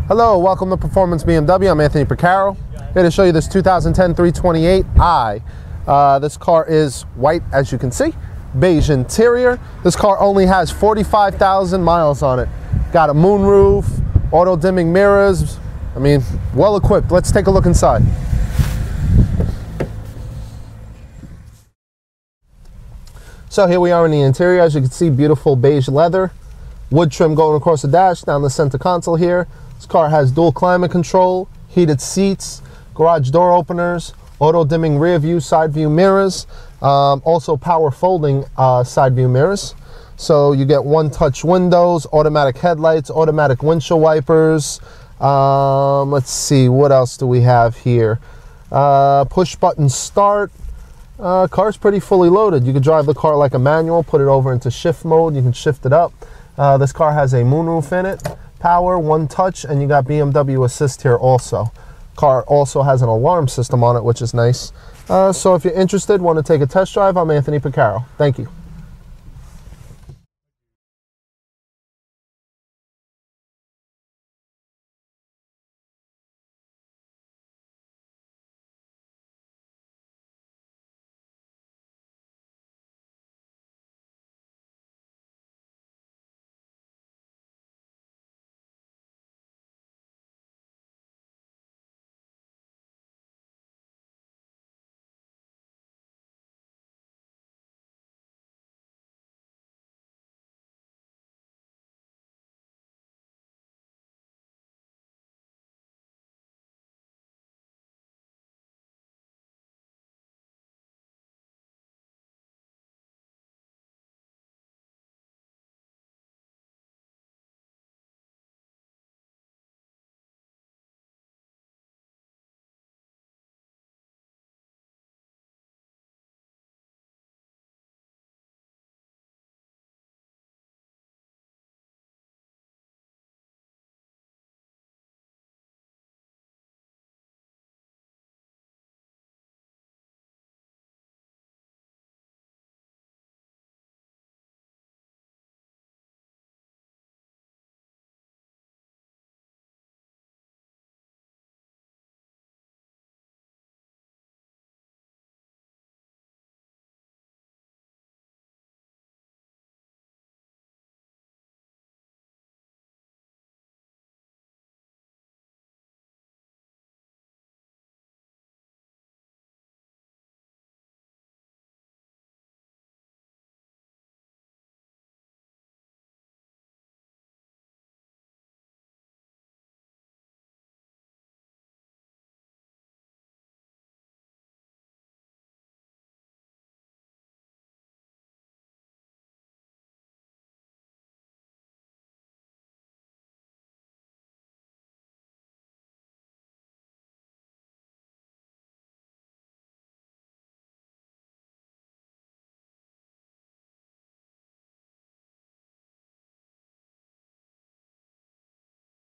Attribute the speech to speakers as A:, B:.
A: Hello, welcome to Performance BMW. I'm Anthony Porcaro, here to show you this 2010 328i. This car is white, as you can see, beige interior. This car only has 45,000 miles on it. Got a moonroof, auto dimming mirrors. I mean, well equipped. Let's take a look inside. So here we are in the interior. As you can see, beautiful beige leather, wood trim going across the dash, down the center console here. This car has dual climate control, heated seats, garage door openers, auto dimming rear view, side view mirrors, also power folding side view mirrors. So you get one touch windows, automatic headlights, automatic windshield wipers. Let's see, what else do we have here? Push button start. Car's pretty fully loaded. You could drive the car like a manual, put it over into shift mode, you can shift it up. This car has a moonroof in it, power, one touch, and you got BMW Assist here also. Car also has an alarm system on it, which is nice. So if you're interested, want to take a test drive, I'm Anthony Porcaro. Thank you.